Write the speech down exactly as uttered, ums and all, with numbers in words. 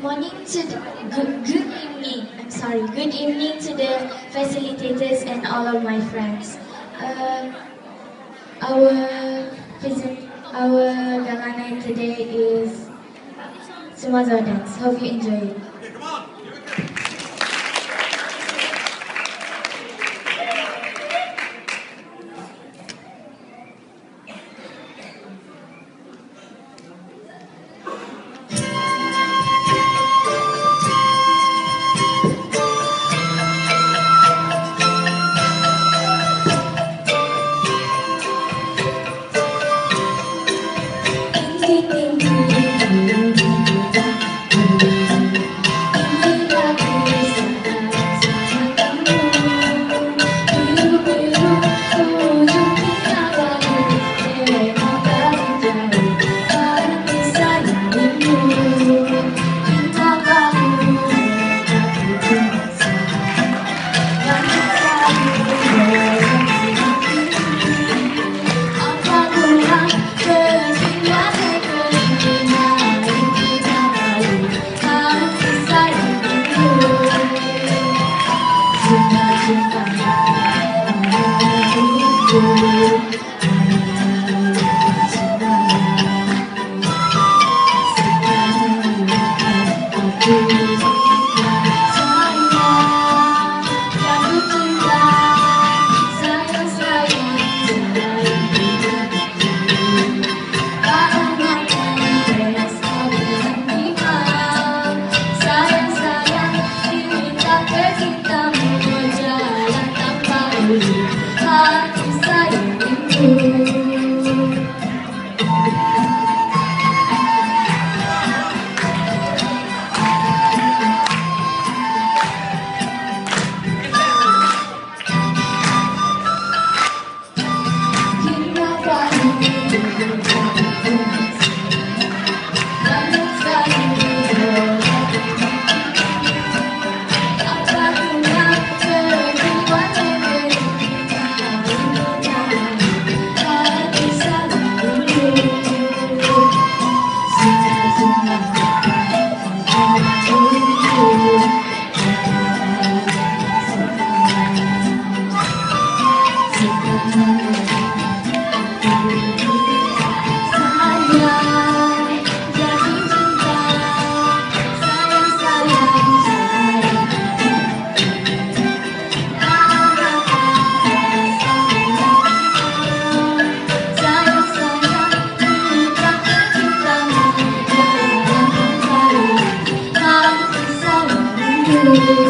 morning to the, good, good evening. I'm sorry. Good evening to the facilitators and all of my friends. Uh, our present, our gala night today is Sumazo Dance. Hope you enjoy it. Okay, come on. Thank you.